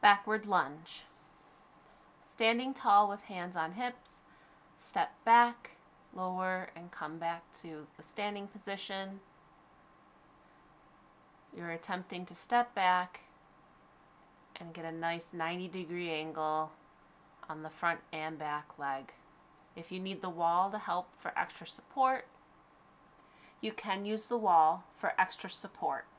Backward lunge. Standing tall with hands on hips, step back, lower, and come back to the standing position. You're attempting to step back and get a nice 90-degree angle on the front and back leg. If you need the wall to help for extra support, you can use the wall for extra support.